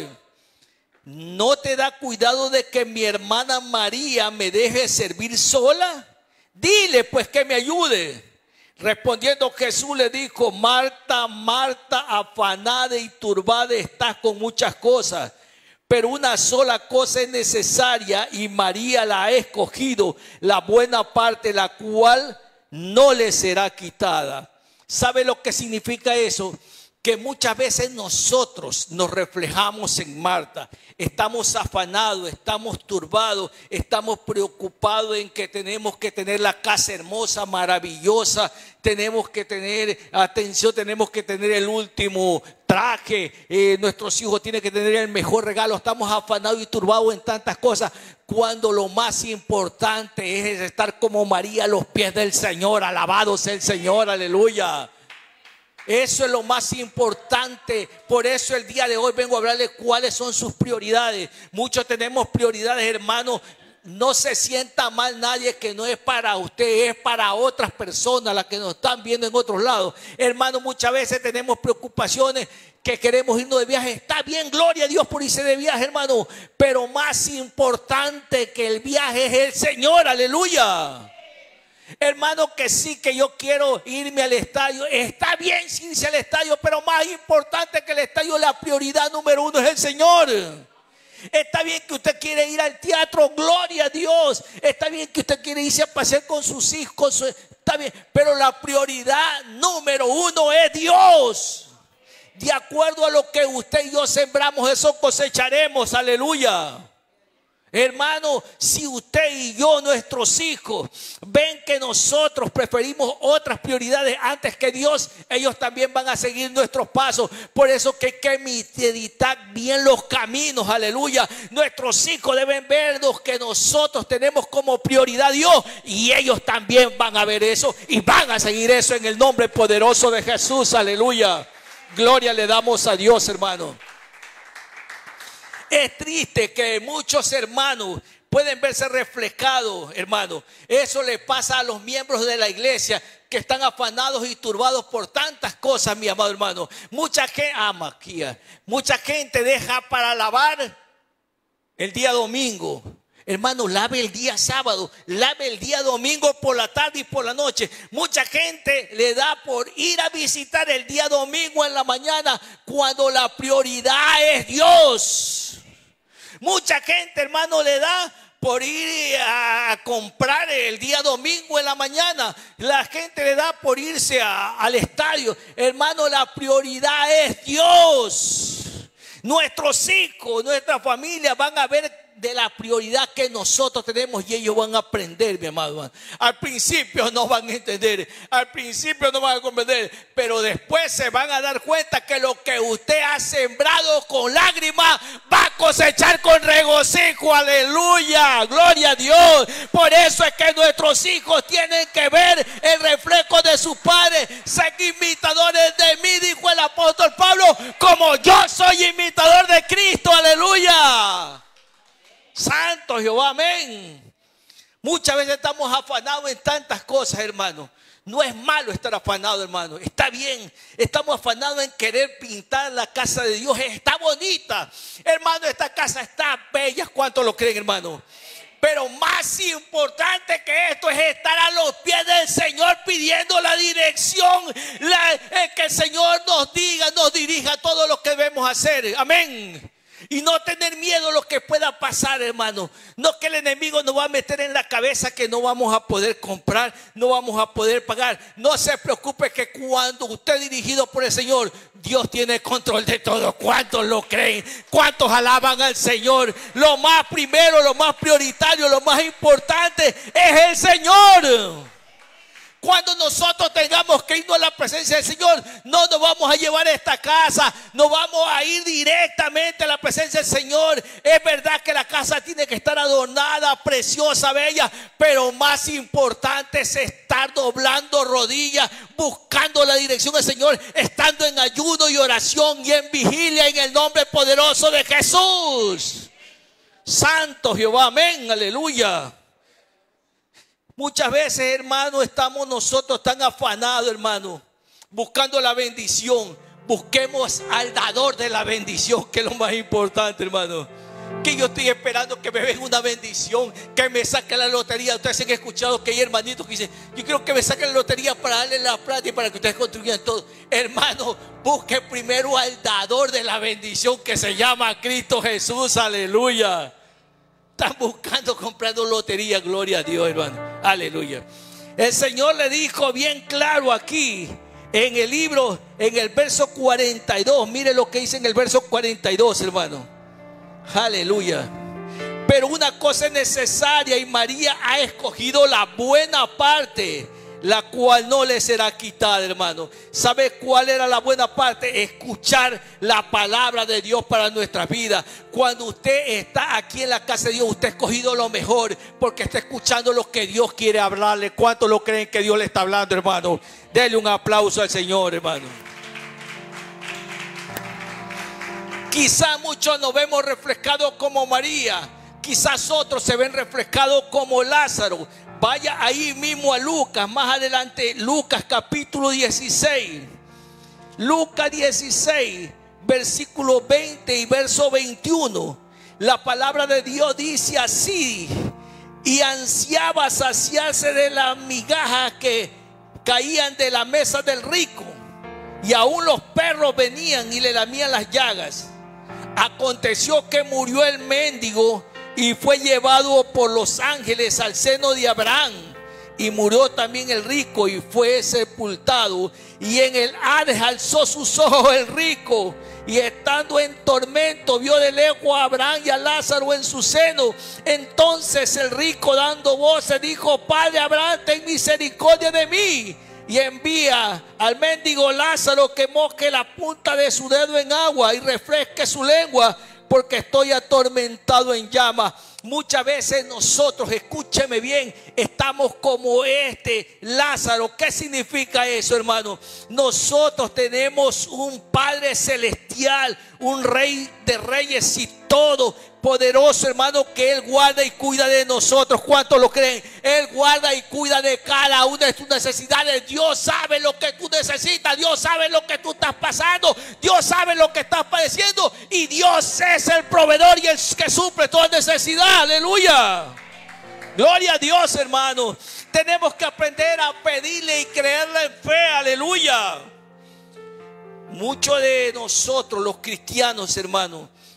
¿no te da cuidado de que mi hermana María me deje servir sola? Dile pues que me ayude. Respondiendo Jesús le dijo: Marta, Marta, afanada y turbada estás con muchas cosas, pero una sola cosa es necesaria, y María la ha escogido, la buena parte, la cual no le será quitada. ¿Sabe lo que significa eso? Que muchas veces nosotros nos reflejamos en Marta. Estamos afanados, estamos turbados, estamos preocupados en que tenemos que tener la casa hermosa, maravillosa, tenemos que tener atención, tenemos que tener el último traje, eh, nuestros hijos tienen que tener el mejor regalo. Estamos afanados y turbados en tantas cosas, cuando lo más importante es estar como María a los pies del Señor. Alabado sea el Señor, aleluya. Eso es lo más importante. Por eso el día de hoy vengo a hablarles cuáles son sus prioridades. Muchos tenemos prioridades, hermanos. No se sienta mal nadie, que no es para usted, es para otras personas, las que nos están viendo en otros lados. Hermanos, muchas veces tenemos preocupaciones, que queremos irnos de viaje. Está bien, gloria a Dios por irse de viaje, hermano, pero más importante que el viaje es el Señor. Aleluya. Hermano, que sí, que yo quiero irme al estadio. Está bien irse al estadio, pero más importante que el estadio, la prioridad número uno es el Señor. Está bien que usted quiere ir al teatro, gloria a Dios. Está bien que usted quiere irse a pasear con sus hijos, con su, está bien, pero la prioridad número uno es Dios. De acuerdo a lo que usted y yo sembramos, eso cosecharemos. Aleluya. Hermano, si usted y yo, nuestros hijos, ven que nosotros preferimos otras prioridades antes que Dios, ellos también van a seguir nuestros pasos. Por eso que hay que meditar bien los caminos, aleluya. Nuestros hijos deben vernos que nosotros tenemos como prioridad a Dios, y ellos también van a ver eso y van a seguir eso en el nombre poderoso de Jesús, aleluya. Gloria le damos a Dios, hermano. Es triste que muchos hermanos pueden verse reflejados, hermano. Eso le pasa a los miembros de la iglesia, que están afanados y turbados por tantas cosas, mi amado hermano. Mucha gente ama aquí, mucha gente deja para lavar el día domingo. Hermano, lave el día sábado, lave el día domingo por la tarde y por la noche. Mucha gente le da por ir a visitar el día domingo en la mañana, cuando la prioridad es Dios. Mucha gente, hermano, le da por ir a comprar el día domingo en la mañana. La gente le da por irse a, al estadio. Hermano, la prioridad es Dios. Nuestros hijos, nuestra familia van a ver de la prioridad que nosotros tenemos y ellos van a aprender, mi amado. Al principio no van a entender, al principio no van a comprender, pero después se van a dar cuenta que lo que usted ha sembrado con lágrimas va a cosechar con regocijo. Aleluya, gloria a Dios. Por eso es que nuestros hijos tienen que ver el reflejo de sus padres. Ser imitadores de mí, dijo el apóstol Pablo, como yo soy imitador de Cristo. Aleluya. Santo Jehová, amén. Muchas veces estamos afanados en tantas cosas, hermano. No es malo estar afanado, hermano. Está bien. Estamos afanados en querer pintar la casa de Dios. Está bonita. Hermano, esta casa está bella. ¿Cuántos lo creen, hermano? Pero más importante que esto es estar a los pies del Señor pidiendo la dirección. La, eh, que el Señor nos diga, nos dirija todo lo que debemos hacer. Amén. Y no tener miedo a lo que pueda pasar, hermano. No que el enemigo nos va a meter en la cabeza que no vamos a poder comprar, no vamos a poder pagar. No se preocupe que cuando usted es dirigido por el Señor, Dios tiene control de todo. ¿Cuántos lo creen? ¿Cuántos alaban al Señor? Lo más primero, lo más prioritario, lo más importante es el Señor. Cuando nosotros tengamos que irnos a la presencia del Señor, no nos vamos a llevar a esta casa, no vamos a ir directamente a la presencia del Señor. Es verdad que la casa tiene que estar adornada, preciosa, bella, pero más importante es estar doblando rodillas, buscando la dirección del Señor, estando en ayuno y oración y en vigilia en el nombre poderoso de Jesús. Santo Jehová, amén, aleluya. Muchas veces, hermano, estamos nosotros tan afanados, hermano, buscando la bendición. Busquemos al dador de la bendición, que es lo más importante, hermano. Que yo estoy esperando que me venga una bendición, que me saque la lotería. Ustedes han escuchado que hay hermanitos que dicen: yo quiero que me saquen la lotería para darle la plata y para que ustedes construyan todo. Hermano, busque primero al dador de la bendición, que se llama Cristo Jesús. Aleluya. Están buscando, comprando lotería. Gloria a Dios, hermano. Aleluya. El Señor le dijo bien claro aquí en el libro, en el verso cuarenta y dos. Mire lo que dice en el verso cuarenta y dos, hermano. Aleluya. Pero una cosa es necesaria, y María ha escogido la buena parte, la cual no le será quitada, hermano. ¿Sabe cuál era la buena parte? Escuchar la palabra de Dios para nuestra vida. Cuando usted está aquí en la casa de Dios, usted ha escogido lo mejor, porque está escuchando lo que Dios quiere hablarle. ¿Cuántos lo creen que Dios le está hablando, hermano? Dele un aplauso al Señor, hermano. Quizá muchos nos vemos reflejados como María, quizás otros se ven reflejados como Lázaro. Vaya ahí mismo a Lucas, más adelante, Lucas capítulo dieciséis. Lucas dieciséis, versículo veinte y verso veintiuno. La palabra de Dios dice así: y ansiaba saciarse de las migajas que caían de la mesa del rico, y aún los perros venían y le lamían las llagas. Aconteció que murió el mendigo y fue llevado por los ángeles al seno de Abraham. Y murió también el rico y fue sepultado. Y en el Hades alzó sus ojos el rico, y estando en tormento vio de lejos a Abraham y a Lázaro en su seno. Entonces el rico, dando voces, dijo: Padre Abraham, ten misericordia de mí, y envía al mendigo Lázaro que moje la punta de su dedo en agua y refresque su lengua, porque estoy atormentado en llamas. Muchas veces nosotros, escúcheme bien, estamos como este Lázaro. ¿Qué significa eso, hermano? Nosotros tenemos un Padre celestial, un Rey de reyes y todo poderoso, hermano, que Él guarda y cuida de nosotros. ¿Cuántos lo creen? Él guarda y cuida de cada una de tus necesidades. Dios sabe lo que tú necesitas. Dios sabe lo que tú estás pasando. Dios sabe lo que estás padeciendo. Y Dios es el proveedor y el que suple toda necesidad. Aleluya. Gloria a Dios, hermano. Tenemos que aprender a pedirle y creerle en fe. Aleluya. Muchos de nosotros, los cristianos, hermanos,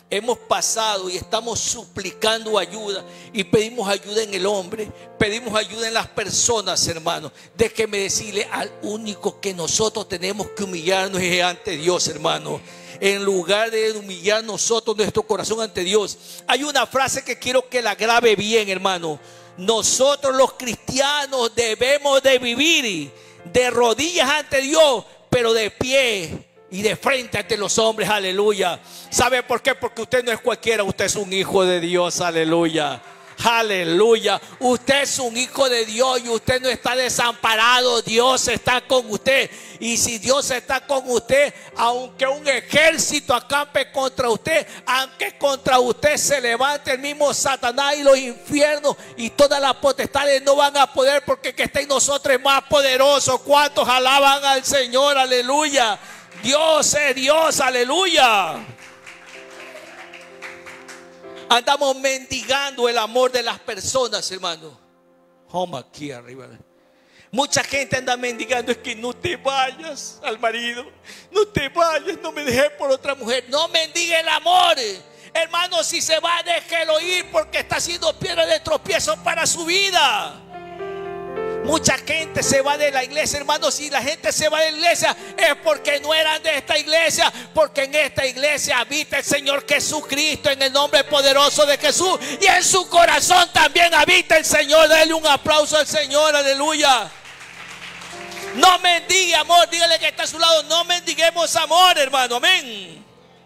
hemos pasado y estamos suplicando ayuda y pedimos ayuda en el hombre, pedimos ayuda en las personas, hermano. Déjeme decirle, al único que nosotros tenemos que humillarnos es ante Dios, hermano. En lugar de humillar nosotros nuestro corazón ante Dios. Hay una frase que quiero que la grabe bien, hermano. Nosotros los cristianos debemos de vivir de rodillas ante Dios, pero de pie y de frente ante los hombres, aleluya. ¿Sabe por qué? Porque usted no es cualquiera, usted es un hijo de Dios, aleluya. Aleluya, usted es un hijo de Dios y usted no está desamparado. Dios está con usted. Y si Dios está con usted, aunque un ejército acampe contra usted, aunque contra usted se levante el mismo Satanás y los infiernos y todas las potestades, no van a poder, porque el que está en nosotros es más poderoso. ¿Cuántos alaban al Señor? Aleluya. Dios es Dios, aleluya. Andamos mendigando el amor de las personas, hermano. Home aquí arriba. Mucha gente anda mendigando, es que no te vayas al marido, no te vayas, no me dejes por otra mujer. No mendigue el amor, hermano. Si se va, déjelo ir, porque está haciendo piedra de tropiezo para su vida. Mucha gente se va de la iglesia, hermanos. Si la gente se va de la iglesia es porque no eran de esta iglesia, porque en esta iglesia habita el Señor Jesucristo, en el nombre poderoso de Jesús, y en su corazón también habita el Señor. Dale un aplauso al Señor, aleluya. No mendigue amor, dígale que está a su lado, no mendiguemos amor, hermano, amén.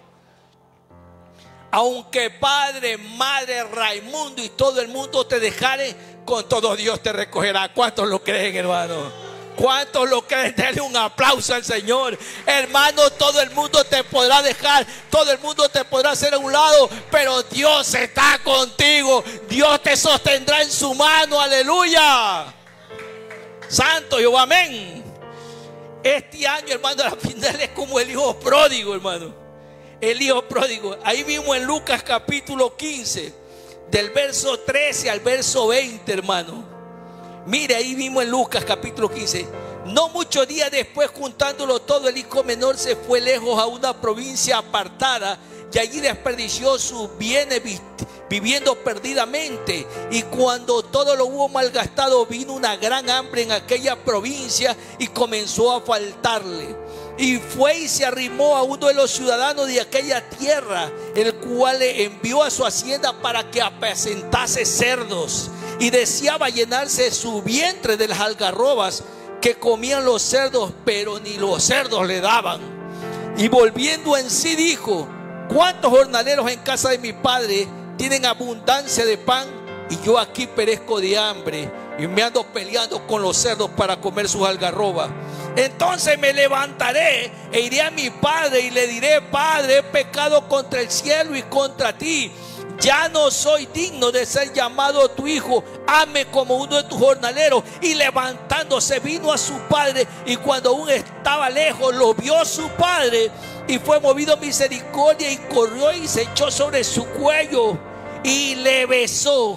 Aunque padre, madre, Raimundo y todo el mundo te dejare, con todo Dios te recogerá. ¿Cuántos lo creen, hermano? ¿Cuántos lo creen? Denle un aplauso al Señor. Hermano, todo el mundo te podrá dejar, todo el mundo te podrá hacer a un lado, pero Dios está contigo. Dios te sostendrá en su mano, aleluya. Santo Jehová, amén. Este año, hermano, la final es como el hijo pródigo, hermano. El hijo pródigo. Ahí vimos en Lucas capítulo quince, del verso trece al verso veinte, hermano. Mire, ahí vimos en Lucas capítulo quince. No muchos días después, juntándolo todo, el hijo menor se fue lejos a una provincia apartada, y allí desperdició sus bienes viviendo perdidamente. Y cuando todo lo hubo malgastado, vino una gran hambre en aquella provincia y comenzó a faltarle. Y fue y se arrimó a uno de los ciudadanos de aquella tierra, el cual le envió a su hacienda para que apacentase cerdos, y deseaba llenarse su vientre de las algarrobas que comían los cerdos, pero ni los cerdos le daban. Y volviendo en sí dijo: ¿cuántos jornaleros en casa de mi padre tienen abundancia de pan, y yo aquí perezco de hambre y me ando peleando con los cerdos para comer sus algarrobas? Entonces me levantaré e iré a mi padre y le diré: Padre, he pecado contra el cielo y contra ti, ya no soy digno de ser llamado tu hijo, hazme como uno de tus jornaleros. Y levantándose vino a su padre, y cuando aún estaba lejos lo vio su padre, y fue movido a misericordia, y corrió y se echó sobre su cuello y le besó.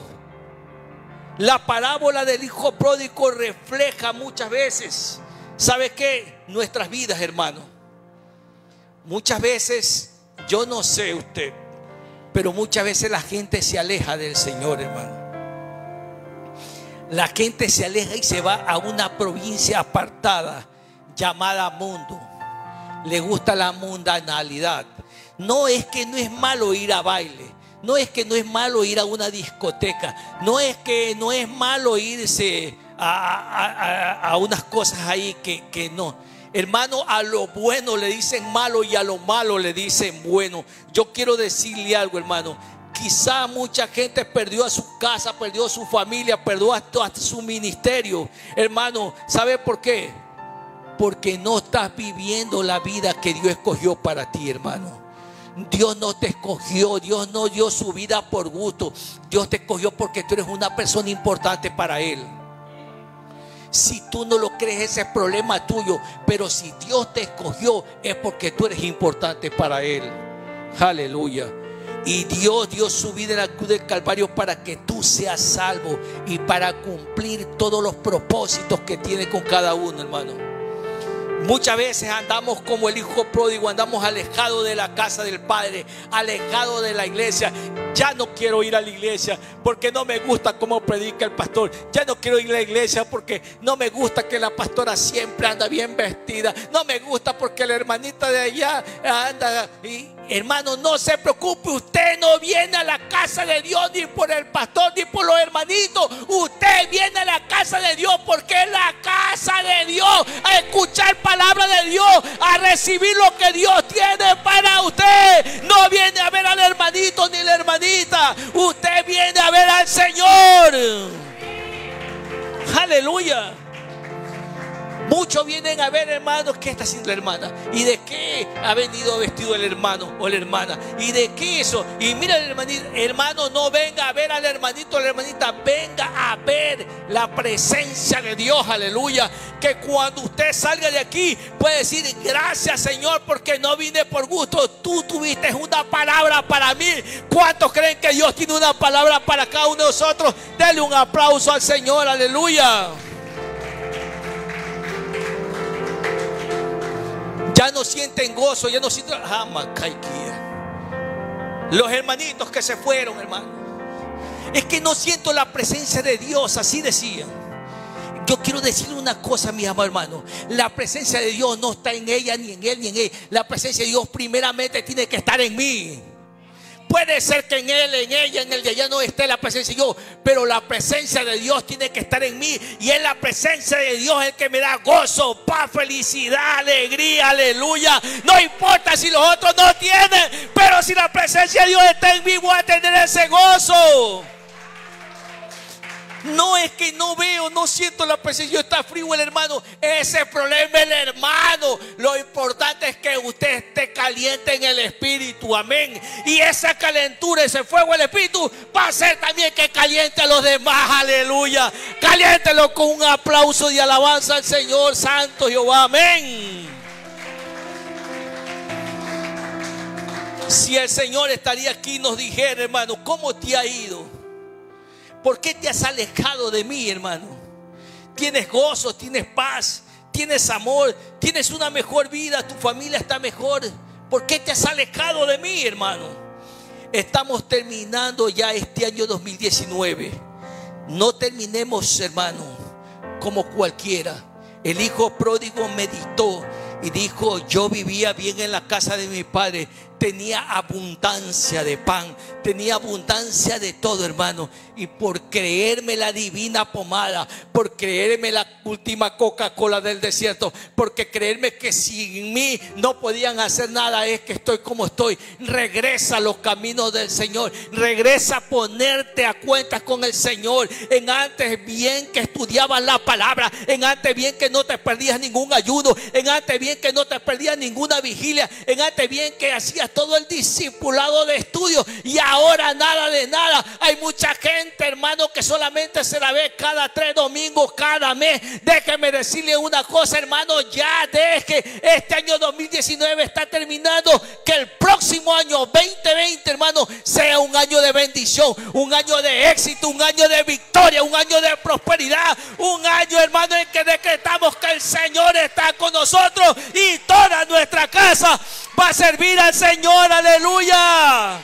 La parábola del hijo pródigo refleja muchas veces, ¿sabe qué? Nuestras vidas, hermano. Muchas veces, yo no sé usted, pero muchas veces la gente se aleja del Señor, hermano. La gente se aleja y se va a una provincia apartada llamada mundo. Le gusta la mundanalidad. No es que no es malo ir a baile, no es que no es malo ir a una discoteca, no es que no es malo irse a, a, a, a unas cosas ahí que, que no. Hermano, a lo bueno le dicen malo y a lo malo le dicen bueno. Yo quiero decirle algo, hermano. Quizá mucha gente perdió a su casa, perdió a su familia, perdió hasta su ministerio. Hermano, ¿sabe por qué? Porque no estás viviendo la vida que Dios escogió para ti, hermano. Dios no te escogió, Dios no dio su vida por gusto. Dios te escogió porque tú eres una persona importante para Él. Si tú no lo crees, ese es problema tuyo. Pero si Dios te escogió, es porque tú eres importante para Él. Aleluya. Y Dios dio su vida en la cruz del Calvario para que tú seas salvo y para cumplir todos los propósitos que tiene con cada uno, hermano. Muchas veces andamos como el hijo pródigo, andamos alejados de la casa del Padre, alejados de la iglesia. Ya no quiero ir a la iglesia porque no me gusta cómo predica el pastor. Ya no quiero ir a la iglesia porque no me gusta que la pastora siempre anda bien vestida. No me gusta porque la hermanita de allá anda. Y, hermano, no se preocupe, usted no viene a la casa de Dios ni por el pastor ni por los hermanitos. Usted viene a la casa de Dios porque es la casa de Dios, a escuchar palabra de Dios, a recibir lo que Dios tiene para usted. No viene a ver al hermanito ni la hermanita, usted viene a ver al Señor. Aleluya. Muchos vienen a ver, hermanos, qué está haciendo la hermana y de qué ha venido vestido el hermano o la hermana y de qué eso. Y mira, el hermanito, hermano, no venga a ver al hermanito o la hermanita, venga a ver la presencia de Dios. Aleluya. Que cuando usted salga de aquí puede decir: gracias, Señor, porque no vine por gusto, tú tuviste una palabra para mí. ¿Cuántos creen que Dios tiene una palabra para cada uno de nosotros? Denle un aplauso al Señor. Aleluya. Ya no sienten gozo, ya no sienten. Los hermanitos que se fueron, hermano, es que no siento la presencia de Dios, así decían. Yo quiero decirle una cosa, mi amado hermano: la presencia de Dios no está en ella, ni en él, ni en él. La presencia de Dios primeramente tiene que estar en mí. Puede ser que en él, en ella, en el de allá no esté la presencia de Dios, pero la presencia de Dios tiene que estar en mí. Y es la presencia de Dios el que me da gozo, paz, felicidad, alegría, aleluya. No importa si los otros no tienen, pero si la presencia de Dios está en mí, voy a tener ese gozo. No es que no veo, no siento la presencia, está frío el hermano. Ese problema es el hermano. Lo importante es que usted esté caliente en el espíritu, amén. Y esa calentura, ese fuego del espíritu va a hacer también que caliente a los demás, aleluya. Caliéntelo con un aplauso de alabanza al Señor Santo Jehová, amén. Si el Señor estaría aquí y nos dijera: hermano, ¿cómo te ha ido? ¿Por qué te has alejado de mí, hermano? Tienes gozo, tienes paz, tienes amor, tienes una mejor vida, tu familia está mejor. ¿Por qué te has alejado de mí, hermano? Estamos terminando ya este año dos mil diecinueve. No terminemos, hermano, como cualquiera. El hijo pródigo meditó y dijo: yo vivía bien en la casa de mi padre. Tenía abundancia de pan, tenía abundancia de todo, hermano. Y por creerme la divina pomada, por creerme la última Coca-Cola del desierto, porque creerme que sin mí no podían hacer nada, es que estoy como estoy. Regresa a los caminos del Señor, regresa a ponerte a cuentas con el Señor. En antes bien que estudiabas la palabra, en antes bien que no te perdías ningún ayuno, en antes bien que no te perdías ninguna vigilia, en antes bien que hacías todo el discipulado de estudio, y ahora nada de nada. Hay mucha gente, hermano, que solamente se la ve cada tres domingos, cada mes. Déjeme decirle una cosa, hermano: ya deje, este año dos mil diecinueve está terminando, que el próximo año veinte veinte, hermano, sea un año de bendición, un año de éxito, un año de victoria, un año de prosperidad, un año, hermano, en que decretamos que el Señor está con nosotros y toda nuestra casa va a servir al Señor, aleluya.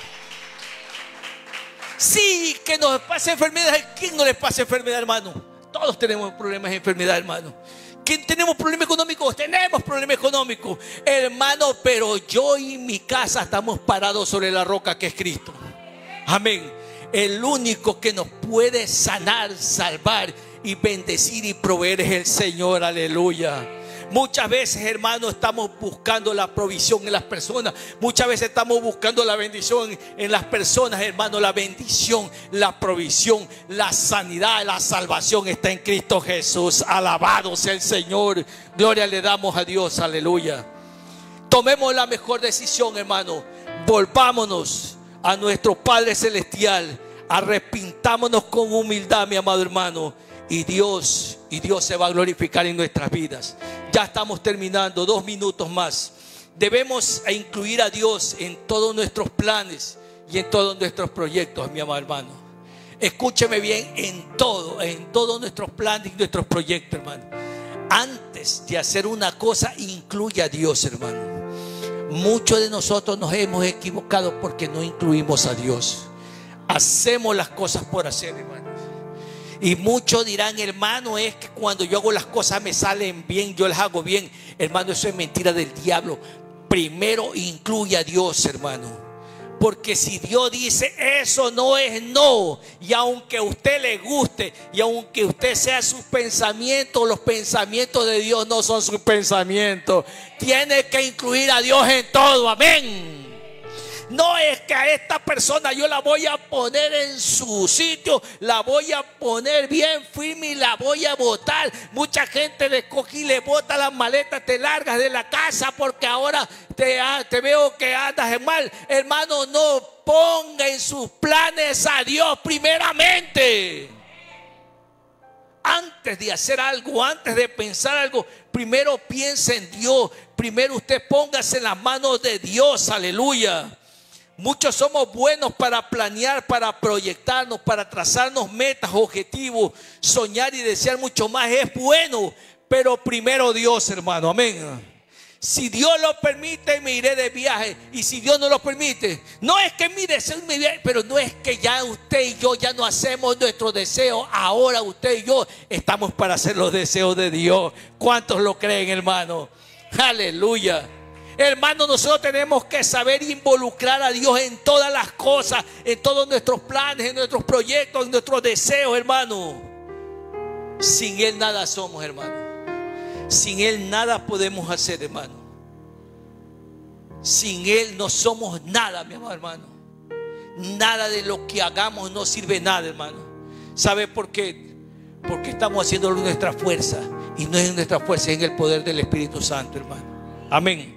Sí, que nos pase enfermedad. ¿Quién no le pasa enfermedad, hermano? Todos tenemos problemas de enfermedad, hermano. ¿Quién tenemos problemas económicos? Tenemos problemas económicos, hermano, pero yo y mi casa estamos parados sobre la roca que es Cristo, amén. El único que nos puede sanar, salvar y bendecir y proveer es el Señor, aleluya. Muchas veces, hermano, estamos buscando la provisión en las personas. Muchas veces estamos buscando la bendición en las personas, hermano. La bendición, la provisión, la sanidad, la salvación está en Cristo Jesús. Alabado sea el Señor. Gloria le damos a Dios, aleluya. Tomemos la mejor decisión, hermano. Volvámonos a nuestro Padre Celestial. Arrepintámonos con humildad, mi amado hermano. Y Dios, y Dios se va a glorificar en nuestras vidas. Ya estamos terminando, dos minutos más. Debemos incluir a Dios en todos nuestros planes y en todos nuestros proyectos, mi amado hermano. Escúcheme bien, en todo, en todos nuestros planes y nuestros proyectos, hermano. Antes antes de hacer una cosa, incluye a Dios, hermano. Muchos de nosotros nos hemos equivocado porque no incluimos a Dios. Hacemos las cosas por hacer, hermano. Y muchos dirán, hermano, es que cuando yo hago las cosas me salen bien, yo las hago bien. Hermano, eso es mentira del diablo. Primero incluye a Dios, hermano. Porque si Dios dice eso no es no, y aunque a usted le guste, y aunque usted sea sus pensamientos, los pensamientos de Dios no son sus pensamientos. Tiene que incluir a Dios en todo, amén. No es que a esta persona yo la voy a poner en su sitio, la voy a poner bien firme y la voy a botar. Mucha gente le coge y le bota las maletas, te largas de la casa porque ahora te, te veo que andas en mal. Hermano, no ponga en sus planes a Dios primeramente. Antes de hacer algo, antes de pensar algo, primero piensa en Dios. Primero usted póngase en las manos de Dios, aleluya. Muchos somos buenos para planear, para proyectarnos, para trazarnos metas, objetivos, soñar y desear mucho más. Es bueno, pero primero Dios, hermano, amén. Si Dios lo permite, me iré de viaje. Y si Dios no lo permite, no es que mi deseo es mi viaje, pero no es que ya usted y yo ya no hacemos nuestros deseos. Ahora usted y yo estamos para hacer los deseos de Dios. ¿Cuántos lo creen, hermano? Aleluya. Hermano, nosotros tenemos que saber involucrar a Dios en todas las cosas, en todos nuestros planes, en nuestros proyectos, en nuestros deseos, hermano. Sin Él nada somos, hermano. Sin Él nada podemos hacer, hermano. Sin Él no somos nada, mi amado hermano. Nada de lo que hagamos no sirve nada, hermano. ¿Sabe por qué? Porque estamos haciéndolo en nuestra fuerza. Y no es en nuestra fuerza, es en el poder del Espíritu Santo, hermano. Amén.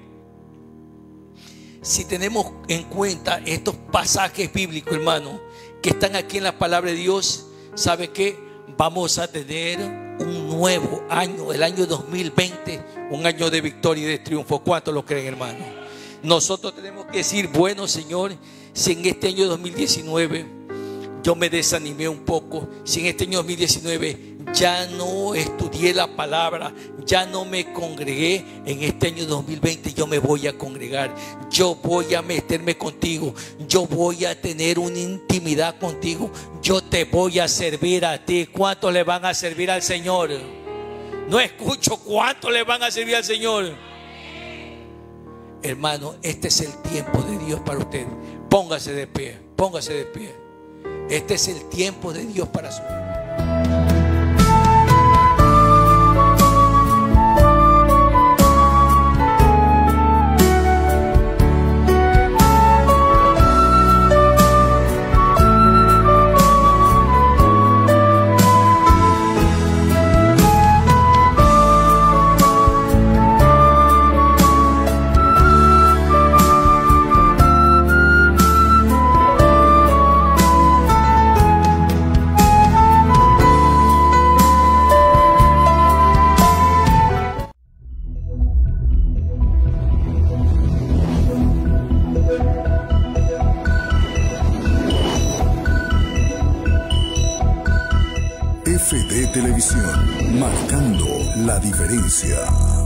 Si tenemos en cuenta estos pasajes bíblicos, hermano, que están aquí en la palabra de Dios, ¿sabe qué? Vamos a tener un nuevo año, el año dos mil veinte, un año de victoria y de triunfo. ¿Cuántos lo creen, hermano? Nosotros tenemos que decir, bueno, Señor, si en este año dos mil diecinueve yo me desanimé un poco, si en este año dos mil diecinueve ya no estudié la palabra, ya no me congregué, en este año dos mil veinte yo me voy a congregar, yo voy a meterme contigo, yo voy a tener una intimidad contigo, yo te voy a servir a ti. ¿Cuántos le van a servir al Señor? No escucho, ¿cuántos le van a servir al Señor? Hermano, este es el tiempo de Dios para usted. Póngase de pie, póngase de pie. Este es el tiempo de Dios para su vida. F D Televisión, marcando la diferencia.